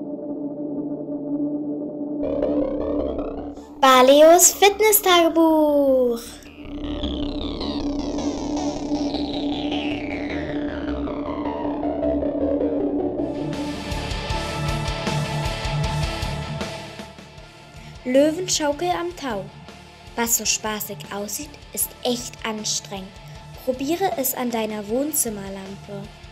Baleos Fitness-Tagebuch. Löwenschaukel am Tau. Was so spaßig aussieht, ist echt anstrengend. Probiere es an deiner Wohnzimmerlampe.